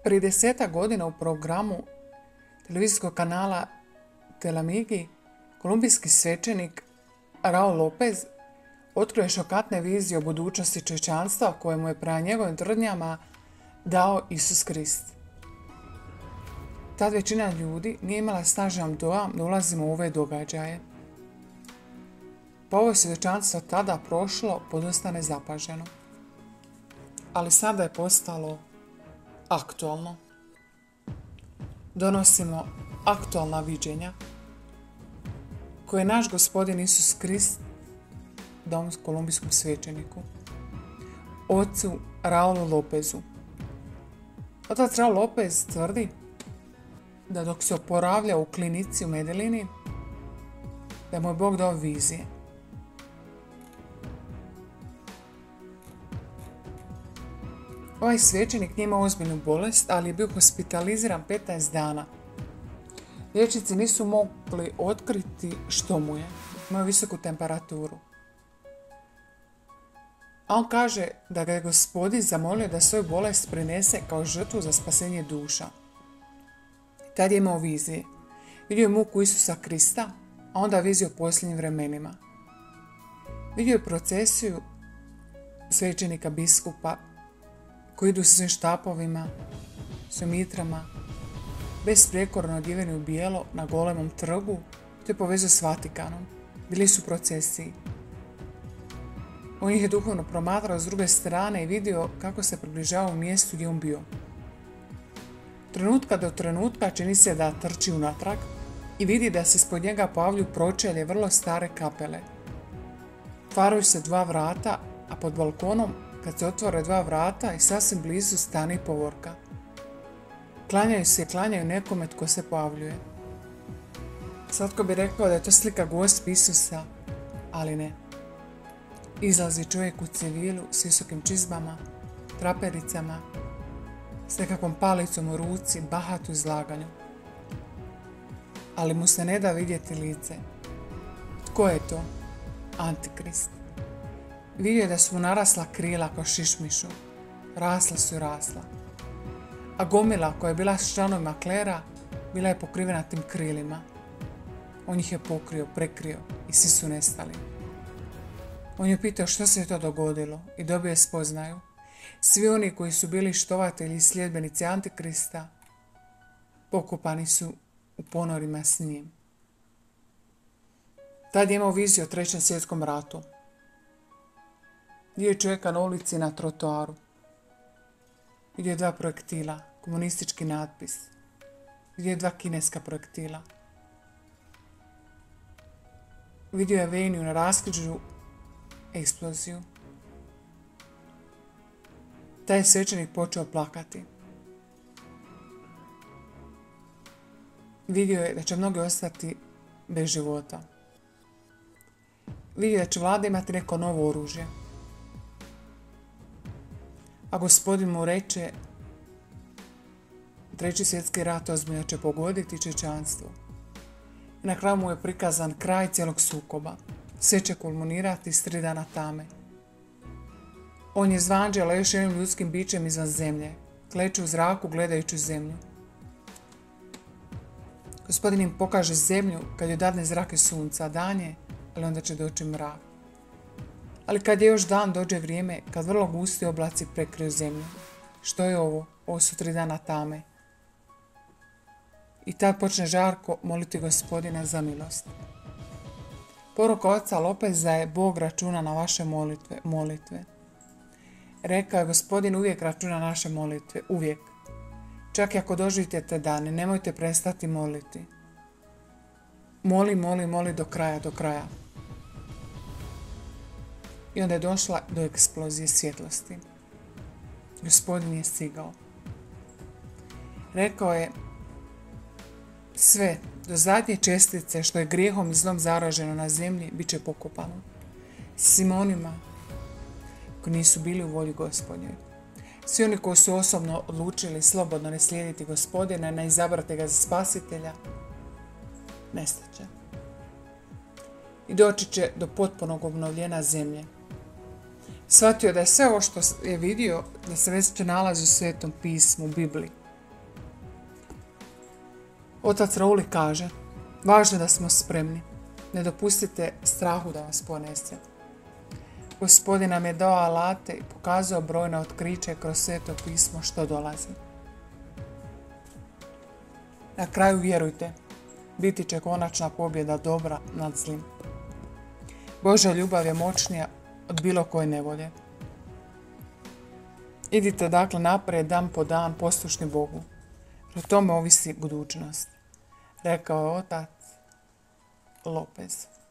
Prije 10 godina u programu televizijskog kanala Telamigi kolumbijski svećenik Raul Lopez otkrio je šokantne vizije o budućnosti čovječanstva koje mu je prema njegovim tvrdnjama dao Isus Krist. Tad većina ljudi nije imala snažan dojam da ulazimo u ove događaje. Pa ovo svjedočanstvo tada prošlo podosta nezapaženo. Ali sada je postalo aktualno. Donosimo aktualna viđenja koje je naš Gospodin Isus Krist dao kolumbijskom svećeniku, ocu Raulu Lopezu. Otac Raul Lopez tvrdi da dok se oporavlja u klinici u Medellini, da mu je Bog dao vizije. Ovaj svećenik nije imao ozbiljnu bolest, ali je bio hospitaliziran 15 dana. Liječnici nisu mogli otkriti što mu je. Imao visoku temperaturu. A on kaže da ga je Gospodin zamolio da svoju bolest prinese kao žrtvu za spasenje duša. Tad je imao vizije. Vidio je muku Isusa Krista, a onda viziju o posljednjim vremenima. Vidio je procesiju svećenika biskupa koji idu sa svojim štapovima, svojim mitrama, besprijekorno odjeveni u bijelo na golemom trgu, te povezao s Vatikanom. Bili su u procesiji. On ih je duhovno promatrao s druge strane i vidio kako se približavao u mjestu gdje on bio. Trenutka do trenutka čini se da trči unatrag i vidi da se ispod njega pojavljuju pročelje vrlo stare kapele. Otvaraju se 2 vrata, a pod balkonom, kad se otvore 2 vrata i sasvim blizu stane i povorka. Klanjaju se i klanjaju nekome tko se pojavljuje. Svatko bi rekao da je to slika Gospe Isusa, ali ne. Izlazi čovjek u civilu s visokim čizmama, trapericama, s nekakvom palicom u ruci, bahat u izlaganju. Ali mu se ne da vidjeti lice. Tko je to? Antikrist. Vidio je da su mu narasla krila kao šišmišu. Rasla su i rasla. A gomila koja je bila s članovima klera bila je pokrivena tim krilima. On ih je pokrio, prekrio i svi su nestali. On je pitao što se je to dogodilo i dobio je spoznaju. Svi oni koji su bili štovatelji i sljedbenici Antikrista pokopani su u ponorima s njim. Tad je imao viziju o 3. svjetskom ratu. Vidio je čovjeka na ulici na trotoaru. Vidio je 2 projektila, komunistički natpis. Vidio je 2 kineska projektila. Vidio je Aveniju na raskrižju, eksploziju. Taj je svećenik počeo plakati. Vidio je da će mnogi ostati bez života. Vidio je da će vlada imati neko novo oružje. A Gospodin mu reče 3. svjetski rat ozbiljno će pogoditi čovječanstvo. I na kraju mu je prikazan kraj cijelog sukoba. Sve će kulminirati s 3 dana tame. On je zvanđala još jednim ljudskim bićem izvan zemlje, kleče u zraku gledajući zemlju. Gospodin im pokaže zemlju kad joj dadne zrake sunca, dan je, ali onda će doći mrak. Ali kad je još dan, dođe vrijeme kad vrlo gusti oblaci prekriju zemlju. Što je ovo? Ovo su 3 dana tame. I tad počne žarko moliti Gospodina za milost. Poruka oca Lopeza je Bog računa na vaše molitve. Rekao je Gospodin uvijek računa na naše molitve, uvijek. Čak i ako doživite te dane, nemojte prestati moliti. Moli do kraja. I onda je došla do eksplozije svjetlosti. Gospodin je stigao. Rekao je sve, do zadnje čestice što je grijehom i zlom zaraženo na zemlji, bit će pokopano. Svim onima koji nisu bili u volji Gospodnjoj. Svi oni koji su osobno odlučili slobodno ne slijediti Gospodina, ne izabrati ga za spasitelja, nestaće. I doći će do potpunog obnovljenja zemlje. Shvatio da je sve ovo što je vidio, da se već nalazi u Svetom pismu, u Bibliji. Otac Rauli kaže, važno je da smo spremni. Ne dopustite strahu da vas ponese. Gospodin nam je dao alate i pokazao brojna otkrića kroz Sveto pismo što dolazi. Na kraju vjerujte, biti će konačna pobjeda dobra nad zlim. Božja ljubav je moćnija od bilo koje nevolje. Idite dakle naprijed dan po dan poslušni Bogu. O tome ovisi budućnost, rekao je otac Lopez.